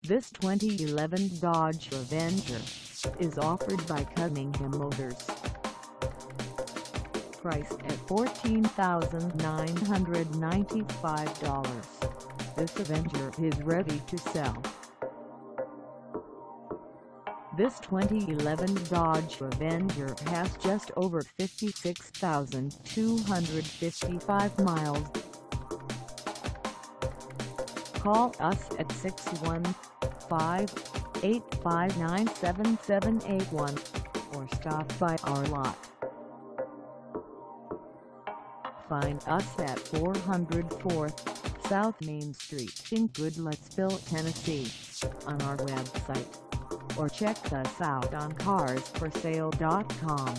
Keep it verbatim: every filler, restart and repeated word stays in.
This twenty eleven Dodge Avenger is offered by Cunningham Motors. Priced at fourteen thousand nine hundred ninety-five dollars, this Avenger is ready to sell. This twenty eleven Dodge Avenger has just over fifty-six thousand two hundred fifty-five miles. Call us at six one five, eight five nine, seven seven eight one or stop by our lot. Find us at four hundred fourth South Main Street in Goodlettsville, Tennessee, on our website, or check us out on cars for sale dot com.